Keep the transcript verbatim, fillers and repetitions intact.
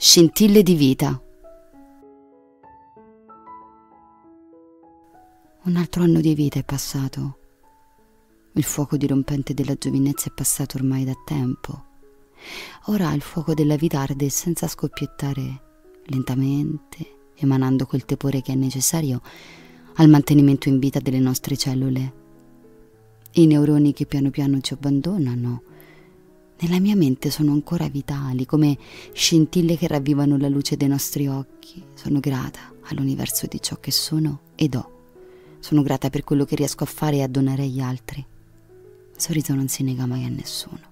Scintille di vita. Un altro anno di vita è passato. Il fuoco dirompente della giovinezza è passato ormai da tempo. Ora il fuoco della vita arde senza scoppiettare, lentamente, emanando quel tepore che è necessario al mantenimento in vita delle nostre cellule. I neuroni che piano piano ci abbandonano, nella mia mente sono ancora vitali, come scintille che ravvivano la luce dei nostri occhi. Sono grata all'universo di ciò che sono ed ho. Sono grata per quello che riesco a fare e a donare agli altri. Il sorriso non si nega mai a nessuno.